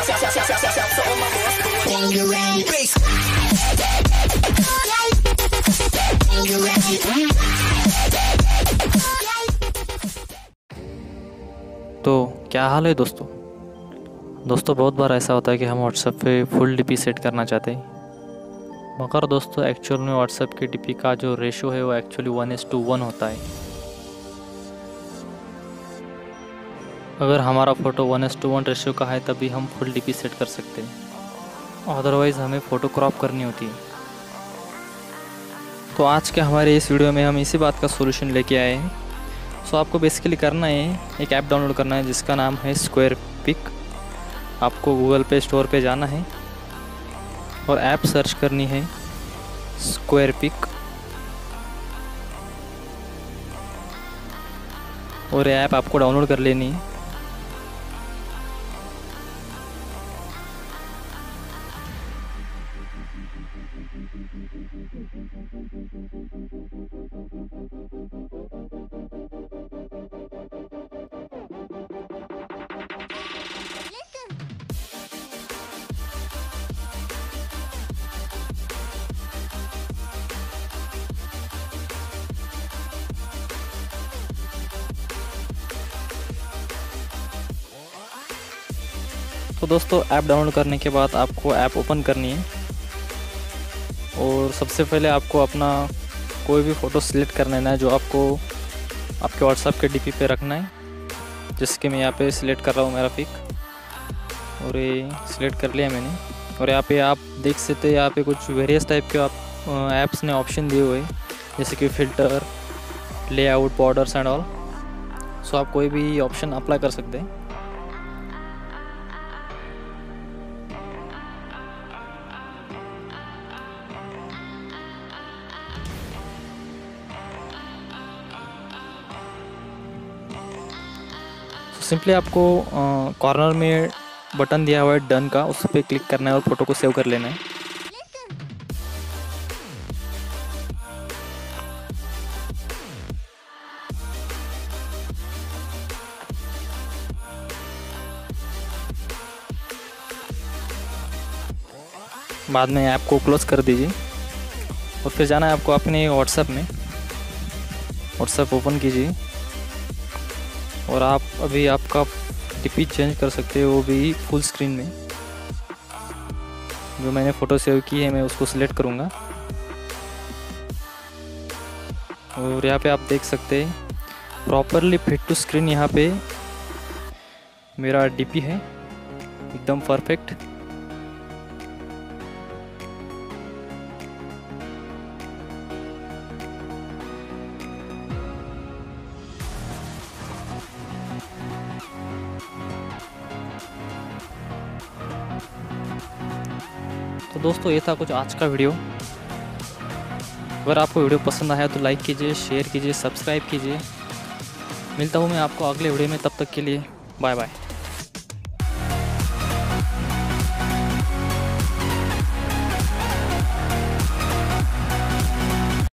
तो क्या हाल है दोस्तों। बहुत बार ऐसा होता है कि हम व्हाट्सएप पे फुल डीपी सेट करना चाहते हैं, मगर दोस्तों एक्चुअल में व्हाट्सएप की डीपी का जो रेशो है वो एक्चुअली 1:1 होता है। अगर हमारा फ़ोटो 1:1 रेशो का है तभी हम फुल डीपी सेट कर सकते हैं, अदरवाइज़ हमें फ़ोटो क्रॉप करनी होती है। तो आज के हमारे इस वीडियो में हम इसी बात का सोल्यूशन लेके आए हैं। सो आपको बेसिकली करना है, एक ऐप डाउनलोड करना है जिसका नाम है स्क्वायर पिक। आपको गूगल पे स्टोर पे जाना है और ऐप सर्च करनी है स्क्वायर पिक, और ये ऐप आपको डाउनलोड कर लेनी है। तो दोस्तों ऐप डाउनलोड करने के बाद आपको ऐप ओपन करनी है और सबसे पहले आपको अपना कोई भी फ़ोटो सिलेक्ट कर लेना है जो आपको आपके व्हाट्सएप के डीपी पे रखना है। जैसे कि मैं यहाँ पे सिलेक्ट कर रहा हूँ मेरा पिक, और ये सिलेक्ट कर लिया मैंने। और यहाँ पे आप देख सकते हैं, यहाँ पे कुछ वेरियस टाइप के आप ऐप्स ने ऑप्शन दिए हुए, जैसे कि filter, layout, borders and all. So आप कोई भी ऑप्शन अप्लाई कर सकते हैं। सिंपली आपको कॉर्नर में बटन दिया हुआ है डन का, उस पर क्लिक करना है और फ़ोटो को सेव कर लेना है। बाद में ऐप को क्लोज कर दीजिए और फिर जाना है आपको अपने व्हाट्सएप में। व्हाट्सएप ओपन कीजिए और आप अभी आपका डीपी चेंज कर सकते हो, वो भी फुल स्क्रीन में। जो मैंने फ़ोटो सेव की है मैं उसको सिलेक्ट करूँगा और यहाँ पे आप देख सकते हैं प्रॉपरली फिट टू स्क्रीन। यहाँ पे मेरा डीपी है एकदम परफेक्ट। तो दोस्तों ये था कुछ आज का वीडियो। अगर आपको वीडियो पसंद आया तो लाइक कीजिए, शेयर कीजिए, सब्सक्राइब कीजिए। मिलता हूँ मैं आपको अगले वीडियो में, तब तक के लिए बाय बाय।